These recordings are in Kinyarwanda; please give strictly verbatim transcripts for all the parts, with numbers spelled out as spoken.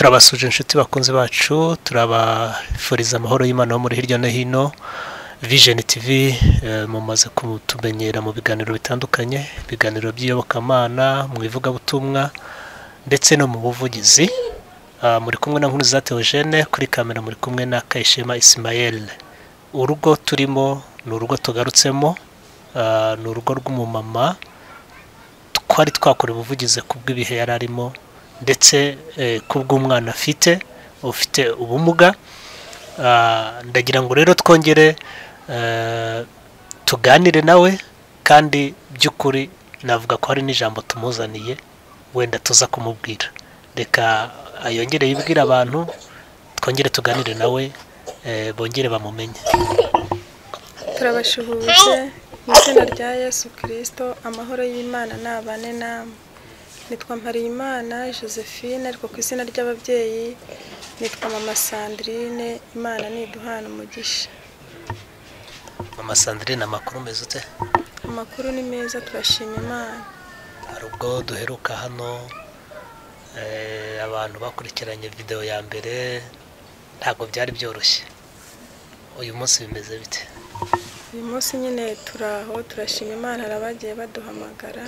turabasuje inshuti bakunze bacu, turabafuriza amahoro y'Imana muri hirya no hino. Vision T V mumaze kutumenyera mu biganiro bitandukanye, ibiganiro by'iyobokamana, mu ivugabutumwa ndetse no mu buvugizi. Muri kumwe na nkuru za Theogene, kuri kamera muri kumwe na Kayishema Ismael. Urugo turimo ni urugo tugarutsemo, ni urugo rw'umumama twari twakora ubuvugizi kubw'ibihe yari arimo, ndetse kubw'umwana afite ufite ubumuga. Ndagira ngo rero twongere tuganire nawe, kandi by'ukuri navuga ko hari n'ijambo tumuzaniye wenda tuza kumubwira. Reka ayongere yibwira abantu, twongere tuganire nawe, bongere bamumenye. Turabashuhuje mu izina rya Yesu Kristo, amahoro y'Imana nabane namwe. Nitwa Mparimana Josephine, ariko ku izina ry'ababyeyi nitwa Mama Sandrine. Imana niduhana umugisha. Mama Sandrine, amakuru meze ute? Amakuru ni meza, turashima Imana. Hari ubwo duheruka hano abantu bakurikiranye video ya mbere, ntabwo byari byoroshye. Uyu munsi bimeze bite? Uyu munsi nyine turaho, turashima Imana. Hari abagiye baduhamagara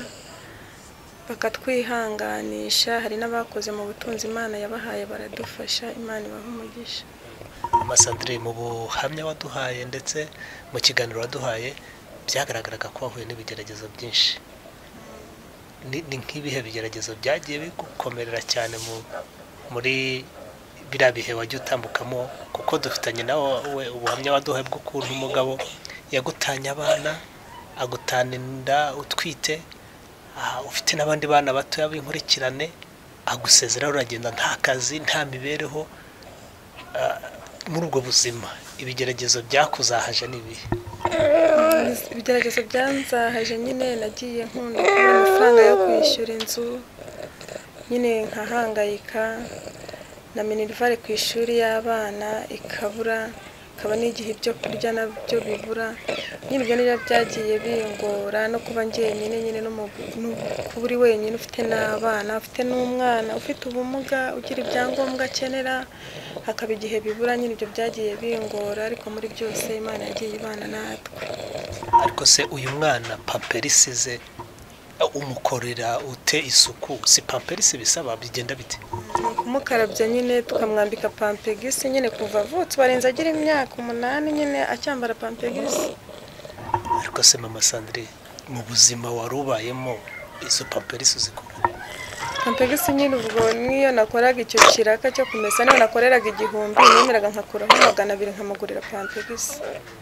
bakatwihanganisha, hari n'abakoze mu butunzi Imana yabahaye baradufasha. Imana ibaha umugisha. Mama Sandrine, mu buhamya waduhaye ndetse mu kiganiro waduhaye, byagaragaraga ko wahuye n'ibigeragezo byinshi. Ni nk'ibihe bigeragezo byagiye bigukomerera cyane muri biriya bihe wagiye utambukamo? Kuko dufitanye nawe ubuhamya waduhaye bw'ukuntu umugabo yagutanye abana, agutana inda utwite, ufite n'abandi bana batoya b'inkurikirane, agusezeraho uragenda nta kazi nta mibereho. Muri ubwo buzima ibigeragezo byakuzahaje n'ibihe? Ibigeragezo byanzahaje nyine, nagiye nkunda kubona amafaranga yo kwishyura inzu, nyine nkahangayika na minerivare ku ishuri y'abana ikabura, kaba n'igihe ibyo kurya nabyo bibura. Nyine ibyo nibyo byagiye bingora, no kuba njyenyine nyine no kuba uri wenyine ufite n'abana, ufite n'umwana ufite ubumuga, ugira ibyangombwa akenera, hakaba igihe bibura. Nyine ibyo byagiye bingora, ariko muri byose Imana yagiye ibana natwe. Ariko se uyu mwana pamperisi ze umukorera ute isuku? Si pamperisi bisaba, bigenda bite? Kumukarabya nyine, tukamwambika pampegisi nyine kuva avutse, barenza agira imyaka umunani nyine acyambara pampegisi. Ariko se Mama Sandrine, mu buzima warubayemo izo pamperisi zikora? Pampegisi nyine ubwo niyo nakoraga icyo kiraka cyo kumesa, niyo nakoreraga igihumbi, nemeraga nkakuraho magana abiri nkamugurira pampegisi.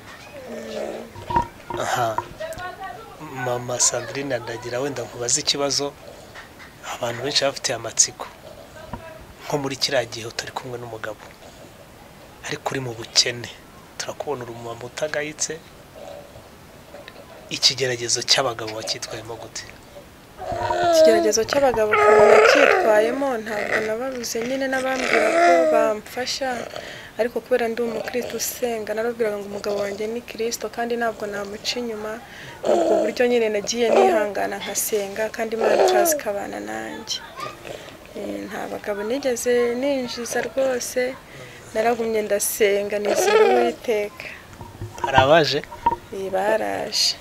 Aha, Mama Sandrine, ndagira wenda nkubaza ikibazo abantu benshi bafite amatsiko. Nko muri kiriya gihe utari kumwe n'umugabo, ariko uri mu bukene, turakubona uri umumama utagayitse, ikigeragezo cy'abagabo wacyitwayemo gute? Ikigeragezo cy'abagabo nacyitwayemo, ntabwo nababuze nyine n'abambwira ko bamfasha, ariko kubera ndi umukristo usenga, narabwiraga ngo umugabo wanjye ni Kristo kandi ntabwo namuca inyuma. Ubwo buryo nyine nagiye nihangana nkasenga, kandi Imana ikaza ikabana nanjye. Nta bagabo nigeze ninjiza rwose, naragumye ndasenga nizera Uwiteka. Hari abaje? Baraje.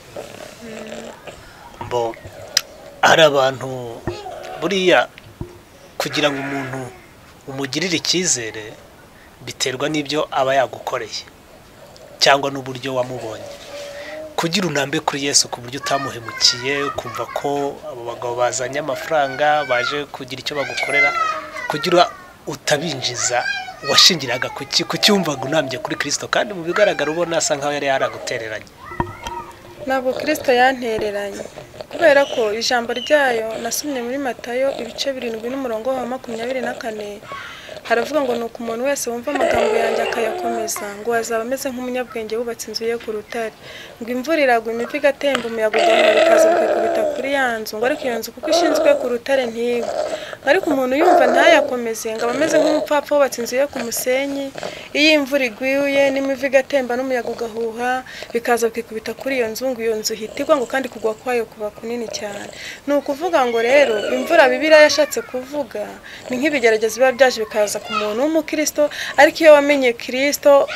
Mbo hari abantu buriya kugira ngo umuntu umugirire icyizere biterwa n'ibyo aba yagukoreye cyangwa n'uburyo wamubonye. Kugira unambe kuri Yesu ku buryo utamuhemukiye, kumva ko abo bagabo bazanye amafaranga baje kugira icyo bagukorera, kugira utabinjiza, washingiraga kuki kucyumvaga unambye kuri Kristo, kandi mu bigaragara ubona asa nkaho yari yaragutereranye? Ntabwo Kristo yantereranye, kubera ko ijambo ryayo nasomye muri Matayo ibice birindwi n'umurongo wa makumyabiri na kane, haravuga ngo nuko umuntu wese wumva amagambo yanjye akayakomeza, ngo azaba ameze nk'umunyabwenge wubatse inzu ye ku rutare, ngo imvura iragwa, imivu igatemba, umuyaga ugahora bikaza bikakubita kuri ya nzu, ngo ariko iyo nzu kuko ishinzwe ku rutare ntigwa. ariko umuntu yumva ntayakomeze ngo abameze nk'umupfapfa wubatse inzu yo ku musenyi, iyo imvura iguye n'imivu igatemba n'umuyaga ugahuha bikaza bikikubita kuri iyo nzu, ngo iyo nzu hitigwa ngo kandi kugwa kwayo kuba kunini cyane. Ni ukuvuga ngo rero imvura Bibiliya yashatse kuvuga ni nk'ibigeragezo biba byaje bikaza ku muntu w'umukristo, ariko iyo wamenye Kristo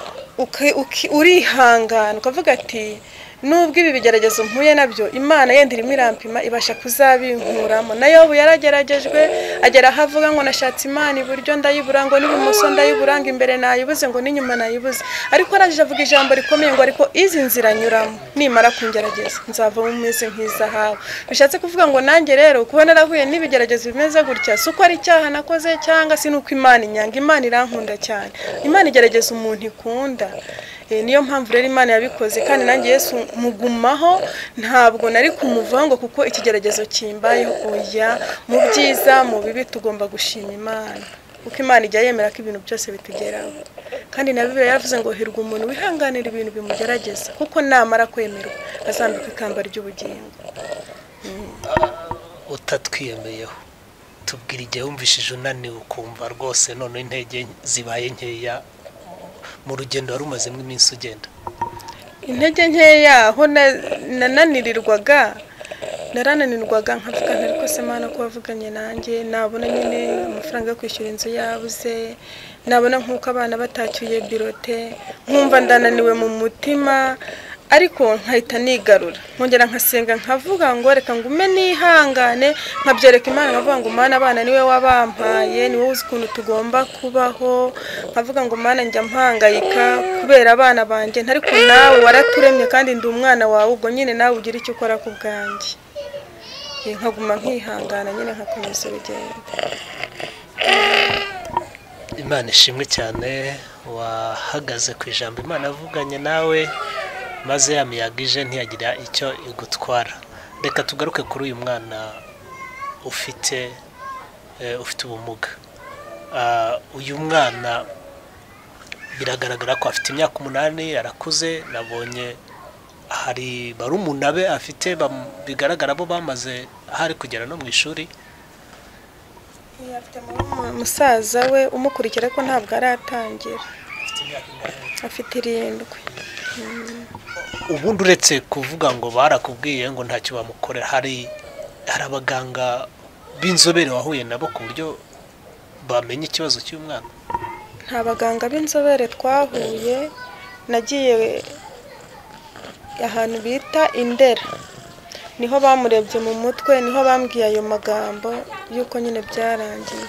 urihangana ukavuga ati nubwo ibi bigeragezo mpuye nabyo Imana yenda irimo irampima ibasha kuzabinkuramo. Na Yobu yarageragejwe agera ahavuga ngo nashatse Imana iburyo ndayibura, ngo n'ibumoso ndayibura, ngo imbere nayibuze, ngo n'inyuma nayibuze, ariko arangije avuga ijambo rikomeye ngo ariko izi nzira nyuramo nimara kungerageza nzavamo umeze nk'izahabu. Bishatse kuvuga ngo nanjye rero kuba narahuye n'ibigeragezo bimeze gutya si uko ari icyaha nakoze cyangwa si nuko Imana inyanga. Imana irankunda cyane, Imana igerageza umuntu ikunda. Niyo mpamvu rero Imana yabikoze, kandi nanjye Yesu mugumaho ntabwo nari kumuvaho ngo kuko ikigeragezo kimbayeho. Oya, mu byiza mu bibi tugomba gushima Imana, kuko Imana ijya yemera ko ibintu byose bitugeraho, kandi na Bibiliya yavuze ngo hirwa umuntu wihanganira ibintu bimugerageza, kuko namara kwemerwa azambikwa ikamba ry'ubugingo. Utatwiyemeyeho tubwira igihe wumvishije unaniwe ukumva rwose none intege zibaye nkeya mu rugendo wari umazemo iminsi ugenda. Intege nkeya aho nananirirwaga narananirwaga nkavuga ntari ko se Mana ko wavuganye nanjye, nabona nyine amafaranga yo kwishyura inzu yabuze, nabona nk'uko abana batacyuye birote, nkumva ndananiwe mu mutima, ariko nkahita nigarura nkongera nkasenga nkavuga ngo reka ngume nihangane, nkabyereka Imana nkavuga ngo Mana abana niwe wabampaye, ni wowe uzi ukuntu tugomba kubaho, nkavuga ngo Mana njya mpangayika kubera abana banjye, ariko nawe waraturemye kandi ndi umwana wawe, ubwo nyine nawe ugira icyo ukora ku bwanjye. Nkaguma nkihangana nyine nkakomeza urugendo. Imana ishimwe cyane, wahagaze ku ijambo Imana avuganye nawe maze ya miyaga ije ntiyagira icyo igutwara. Reka tugaruke kuri uyu mwana ufite ufite ubumuga. Uyu mwana biragaragara ko afite imyaka umunani, arakuze, nabonye hari barumuna be afite bigaragara bo bamaze hari kugera no mu ishuri. Musaza we umukurikira ko ntabwo aratangira, afite irindwi. Ubundi uretse kuvuga ngo barakubwiye ngo ntacyo bamukorera, hari hari abaganga b'inzobere wahuye nabo ku buryo bamenye ikibazo cy'umwana? Nta baganga b'inzobere twahuye, nagiye ahantu bita Indera, niho bamurebye mu mutwe, niho bambwiye ayo magambo yuko nyine byarangiye.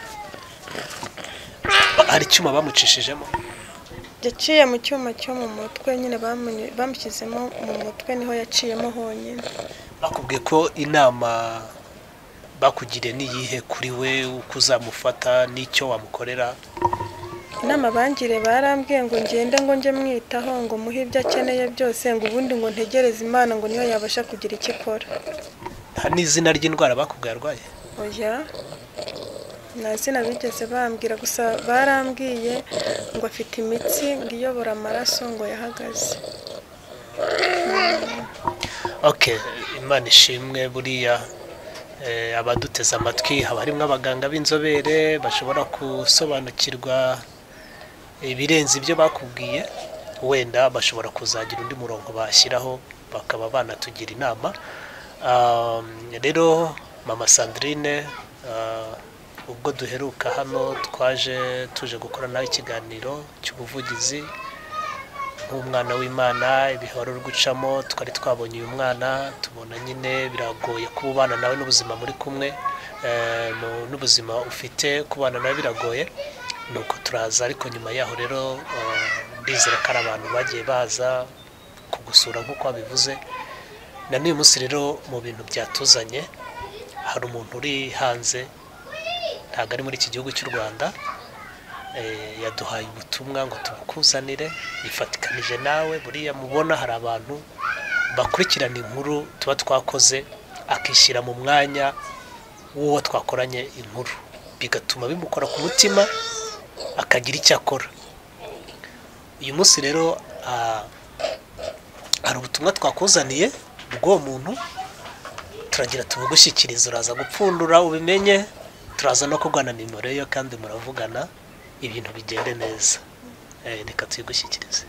Hari icyuma bamucishijemo? Yaciye mu cyuma cyo mu mutwe nyine bamushyizemo mu mutwe, niho yaciyemo honyine. Bakubwiye ko inama bakugiriye niyihe kuri we, uko uzamufata n'icyo wamukorera? Inama bangire barambwiye ngo ngende ngo nje mwitaho, ngo muhe ibyo akeneye byose, ngo ubundi ngo ntegereze Imana ngo niyo yabasha kugira icyo ikora. Nta n'izina ry'indwara bakubwiye arwaye? Oya, nta zina bigeze bambwira, gusa barambwiye ngo afite imitsi ngo iyobora amaraso ngo yahagaze. Okay, Imana ishimwe. Buriya abaduteze amatwi haba harimo abaganga b'inzobere bashobora gusobanukirwa ibirenze ibyo bakubwiye, wenda bashobora kuzagira undi murongo bashyiraho bakaba banatugira inama. Rero mama Sandrine, ubwo duheruka hano twaje tuje gukora nawe ikiganiro cy'ubuvugizi nk'umwana w'Imana, ibihoro gucamo, twari twabonye uyu mwana tubona nyine biragoye kubana nawe n'ubuzima muri kumwe, n'ubuzima ufite kubana nawe biragoye, nuko turaza. Ariko nyuma yaho rero ndizera ko ari abantu bagiye baza kugusura nk'uko wabivuze. Na n'uyu munsi rero mu bintu byatuzanye hari umuntu uri hanze, ntabwo ari muri iki gihugu cy'u Rwanda, yaduhaye ubutumwa ngo tubukuzanire, yifatikanije nawe. Buriya mubona hari abantu bakurikirana inkuru tuba twakoze, akishyira mu mwanya w'uwo twakoranye inkuru, bigatuma bimukora ku mutima akagira icyo akora. Uyu munsi rero hari ubutumwa twakuzaniye bw'uwo muntu, turagira tubugushyikiriza, uraza gupfundura ubimenye turaza no kugwana nimero yo kandi muravugana ibintu bigende neza. Eh reka tuyigushyikirize.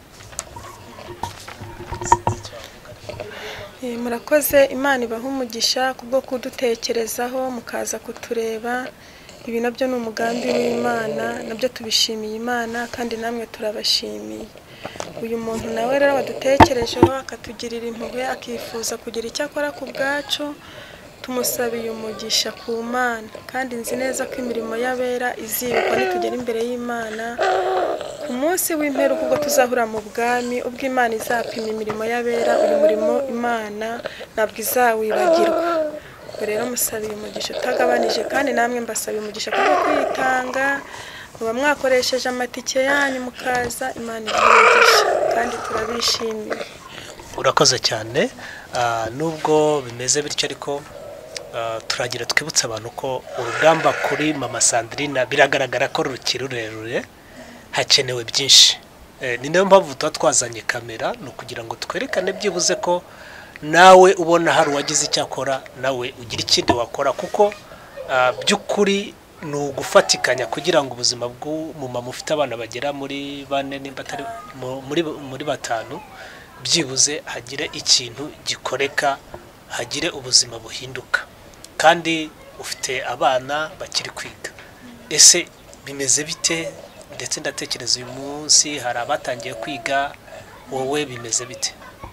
Murakoze, Imana ibaha umugisha kubwo kudutekerezaho mukaza kutureba. Ibi nabyo ni umugambi w'Imana, nabyo tubishimiye Imana kandi namwe turabashimiye. Uyu muntu nawe rero wadutekerejeho akatugirira impuhwe akifuza kugira icyo akora ku bwacu, tumusabiye umugisha ku Mana kandi nzi neza ko imirimo y'abera izibukwa nitugera imbere y'Imana ku munsi w'imperuka ubwo tuzahura mu bwami, ubwo Imana izapima imirimo y'abera. Uyu murimo Imana ntabwo izawibagirwa. Rero musabiye umugisha utagabanije kandi namwe mbasabiye umugisha kubwo kwitanga, muba mwakoresheje amatike yanyu mukaza. Imana ibahe kandi turabishimiye. Urakoze cyane. Nubwo bimeze bityo ariko turagira twibutsa abantu ko urugamba kuri mama Sandrine biragaragara ko rukiri rurerure, hakenewe byinshi. Ni nayo mpamvu tuba twazanye kamera, no kugira ngo twerekane byibuze ko nawe ubona hari uwagize icyo akora nawe ugira ikindi wakora, kuko by'ukuri ni ugufatikanya kugira ngo ubuzima bw'umumama ufite abana bagera muri bane nimba atari muri muri batanu byibuze hagire ikintu gikoreka, hagire ubuzima buhinduka. Kandi ufite abana bakiri kwiga, ese bimeze bite? Ndetse ndatekereza uyu munsi hari abatangiye kwiga, wowe bimeze bite?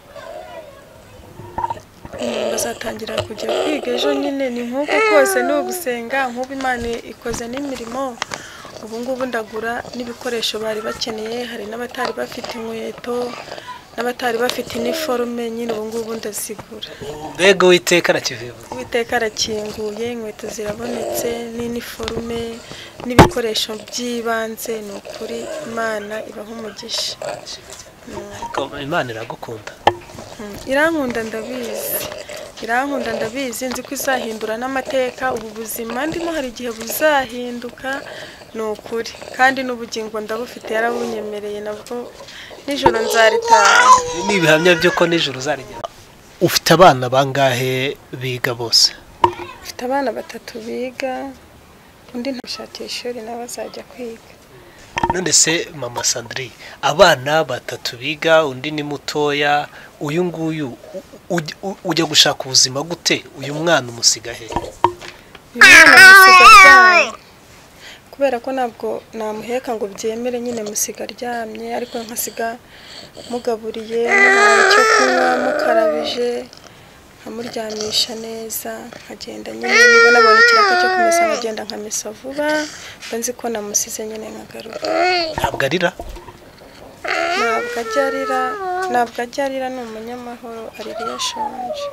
Bazatangira kujya kwiga ejo nyine, ni nk'uko kose ni ugusenga. nk'ubu Imana ikoze n'imirimo. Ubu ngubu ndagura n'ibikoresho bari bakeneye, hari n'abatari bafite inkweto n'abatari bafite iniforume, nyine ubu ngubu ndazigura. Mbega Uwiteka arakivuye, Uwiteka arakinguye, inkweto zirabonetse n'iniforume n'ibikoresho by'ibanze. Ni ukuri Imana ibaha umugisha. Imana iragukunda. Irankunda ndabizi, irankunda ndabizi, nzi ko izahindura n'amateka. ubu buzima ndimo hari igihe buzahinduka, ni ukuri. kandi n'ubugingo ndabufite, yarabunyemereye, nabwo nijoro nzaritaha. Ni ibihamya byo ko nijoro uzarigera. Ufite abana bangahe biga bose? Ufite abana batatu biga, undi ntashakira ishuri nawe azajya kwiga. None se mama Sandrine, abana batatu biga, undi ni mutoya, uyu nguyu ujya gushaka ubuzima gute? Uyu mwana umusiga he? Uyu mwana musiga aryamye, kubera ko ntabwo namuheka ngo byemere, nyine musiga aryamye, ariko nkasiga mugaburiye, muhaye icyo kunywa, mukarabije, nkamuryamisha neza, nkagenda nyine niba nabonye ikiraka cyo kumesa nkagenda nkamesa vuba, mba nzi ko namusize nyine nkagaruka. Ntabwo arira? Ntabwo ajya arira, ntabwo ajya arira, ni umunyamahoro, arira iyo ashonje.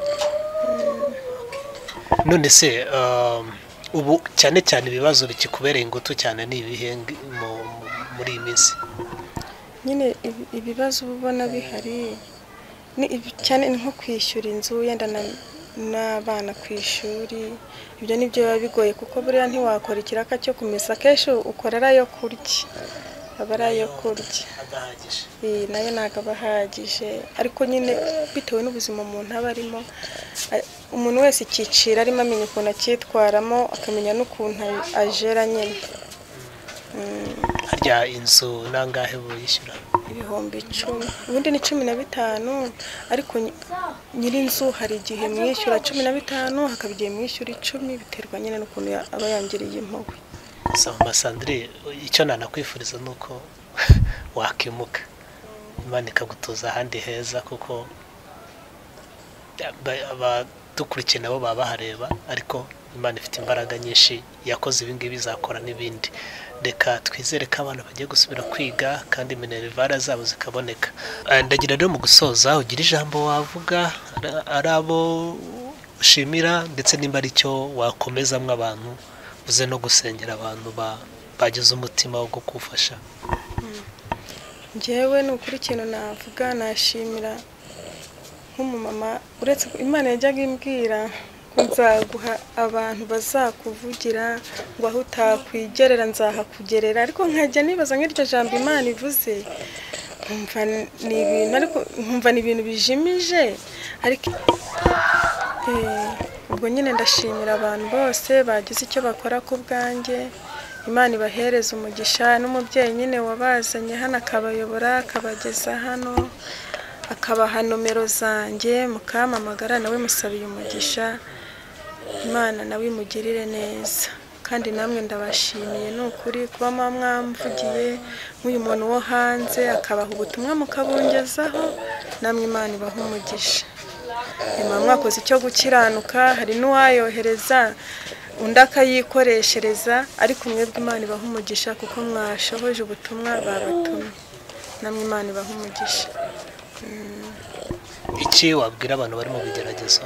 None se ubu cyane cyane ibibazo bikikubereye ingutu cyane ni ibihe muri iyi minsi? Nyine ibibazo ubona bihari ni cyane nko kwishyura inzu, yenda n'abana ku ishuri. Ibyo nibyo biba bigoye, kuko buriya ntiwakora ikiraka cyo kumesa, kenshi ukora arayo kurya, aba arayo kurya. Nayo ntabwo aba ahagije, ariko nyine bitewe n'ubuzima umuntu aba arimo, umuntu wese icyiciro arimo amenya ukuntu acyitwaramo, akamenya n'ukuntu ajera nyine. Harya inzu nangahe buyishyura? Ibihumbi icumi, ubundi ni cumi na bitanu, ariko nyir'inzu hari igihe mwishyura cumi na bitanu, hakaba igihe mwishyura icumi, biterwa nyine n'ukuntu aba yangiriye impuhwe. Mama Sandrine, icyo nanakwifuriza ni uko wakimuka, Imana ikagutuza ahandi heza, kuko abadukurikiye nabo baba bahareba, ariko Imana ifite imbaraga nyinshi, yakoze ibi ngibi izakora n'ibindi. Reka twizere ko abana bagiye gusubira kwiga kandi minerivare zabo zikaboneka. Ndagira rero mu gusoza ugira ijambo wavuga, ari abo ushimira, ndetse nimba ari cyo wakomezamo abantu, uze no gusengera abantu bagize umutima wo gukufasha. Njyewe ni ukuri ikintu navuga, nashimira nk'umumama, uretse Imana yajyaga imbwira nzaguha abantu bazakuvugira ngo aho utakwigerera nzahakugerera, ariko nkajya nibaza nk'iryo jambo Imana ivuze, nkumva ni ibintu ariko nkumva ni ibintu bijimije, ariko ubwo nyine ndashimira abantu bose bagize icyo bakora ku bwanjye. Imana ibahereza umugisha, n'umubyeyi nyine wabazanye hano akabayobora akabageza hano akabaha nomero zanjye mukamamagara, nawe musabiye umugisha. Imana nawe imugirire neza, kandi namwe ndabashimiye ni ukuri kuba mwamvugiye nk'uyu muntu wo hanze akabaha ubutumwa mukabungezaho, namwe Imana ibaha umugisha. Nyuma mwakoze icyo gukiranuka, hari n'uwayohereza undi akayikoreshereza, ariko mwebwe Imana ibaha umugisha kuko mwashoboje ubutumwa babatumye, namwe Imana ibaha umugisha. Iki wabwira abantu bari mu bigeragezo,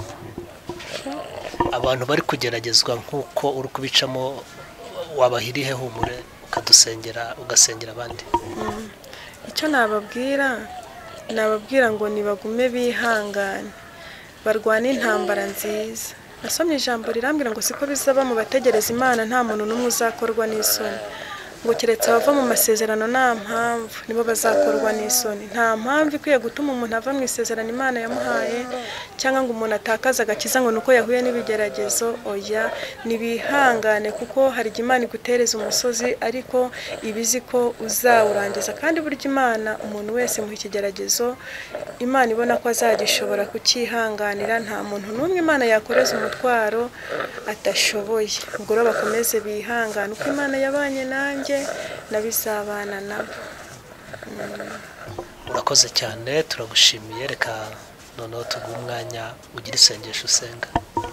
abantu bari kugeragezwa nk'uko uri kubicamo, wabahirihe humure ukadusengera ugasengera abandi? Icyo nababwira nababwira ngo nibagume bihangane barwane intambara nziza. Nasomye ijambo rirambwira ngo siko bizaba mu bategereza Imana nta muntu n'umwe uzakorwa n'isoni, ngo keretse abava mu masezerano nta mpamvu nibo bazakorwa n'isoni. Nta mpamvu ikwiye gutuma umuntu ava mu isezerano Imana yamuhaye, cyangwa ngo umuntu atakaze agakiza ngo nuko yahuye n'ibigeragezo. Oya, nibihangane kuko hari igihe Imana igutereza umusozi ariko ibizi ko uzawurangiza, kandi burya Imana umuntu wese mu ikigeragezo Imana ibona ko azagishobora kukihanganira. Nta muntu n'umwe Imana yakoreza umutwaro atashoboye. Ubwo rero bakomeze bihangane, uko Imana yabanye nanjye nabizabana nabo. Urakoze cyane, turagushimiye. Reka noneho tuguhe umwanya ugira isengesho usenga.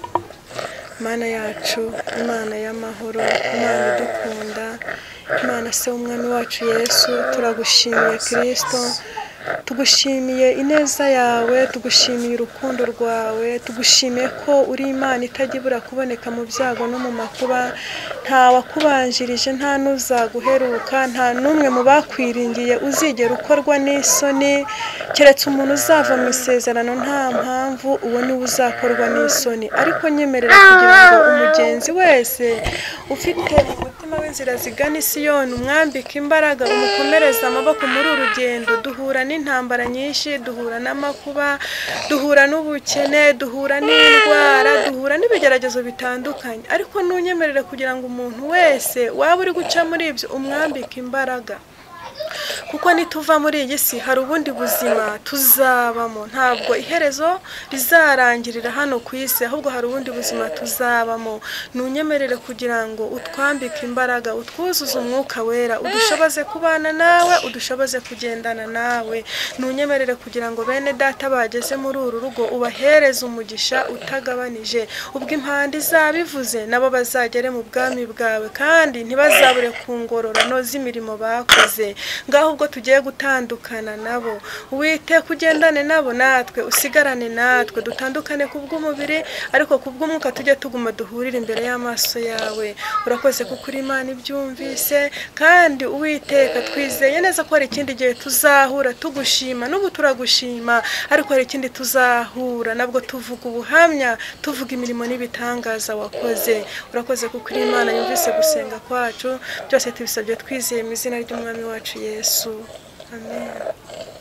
Imana yacu, Imana y'amahoro, Imana idukunda, Imana se w'umwami wacu Yesu, turagushimiye Kristo, tugushimiye ineza yawe, tugushimiye urukundo rwawe, tugushimiye ko uri Imana itajya ibura kuboneka mu byago no mu makuba. Nta wakubanjirije, nta n'uzaguheruka, nta n'umwe mu bakwiringiye uzigera ukorwa n'isoni, keretse umuntu uzava mu isezerano nta mpamvu, uwo niwe uzakorwa n'isoni. Ariko nyemerera kugira ngo umugenzi wese ufite umutima w'inzira zigana i Siyoni umwambike imbaraga, umukomereza amaboko muri uru rugendo. Duhura n'intambara nyinshi, duhura n'amakuba, duhura n'ubukene, duhura n'indwara, duhura n'ibigeragezo bitandukanye, ariko nunyemerere kugira ngo umuntu wese waba uri guca muri ibyo umwambike imbaraga, kuko nituva muri iyi si hari ubundi buzima tuzabamo. Ntabwo iherezo rizarangirira hano ku isi, ahubwo hari ubundi buzima tuzabamo. Nunyemerere kugira ngo utwambike imbaraga, utwuzuze umwuka wera, udushoboze kubana nawe, udushoboze kugendana nawe. Nunyemerere kugira ngo bene data bageze muri uru rugo ubahereze umugisha utagabanije, ubwo impanda izabivuze nabo bazagere mu bwami bwawe, kandi ntibazabure ku ngororano z'imirimo bakoze. Ngaho ubwo tugiye gutandukana nabo, wite kugendane nabo, natwe usigarane natwe, dutandukane kubw'umubiri ariko kubw'umwuka tujye tuguma duhurira imbere y'amaso yawe. Urakoze kuko uri Imana ibyumvise, kandi Uwiteka twizeye neza ko hari ikindi gihe tuzahura tugushima. N'ubu turagushima, ariko hari ikindi tuzahura nabwo tuvuga ubuhamya, tuvuga imirimo n'ibitangaza wakoze. Urakoze kuko uri Imana yumvise gusenga kwacu, byose tubisabye twizeye mu izina ry'umwami wacu Yesu. Amen.